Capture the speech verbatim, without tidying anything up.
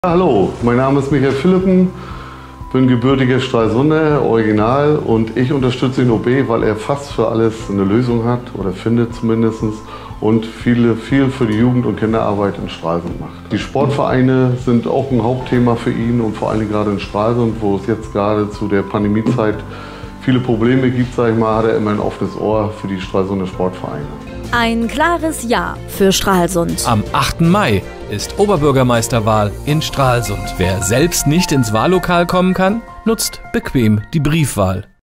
Hallo, mein Name ist Michael Philippen, bin gebürtiger Stralsunder, Original, und ich unterstütze den O B, weil er fast für alles eine Lösung hat, oder findet zumindest, und viele, viel für die Jugend- und Kinderarbeit in Stralsund macht. Die Sportvereine sind auch ein Hauptthema für ihn, und vor allem gerade in Stralsund, wo es jetzt gerade zu der Pandemiezeit viele Probleme gibt, sag ich mal, hat er immer ein offenes Ohr für die Stralsunder Sportvereine. Ein klares Ja für Stralsund. Am achten Mai ist Oberbürgermeisterwahl in Stralsund. Wer selbst nicht ins Wahllokal kommen kann, nutzt bequem die Briefwahl.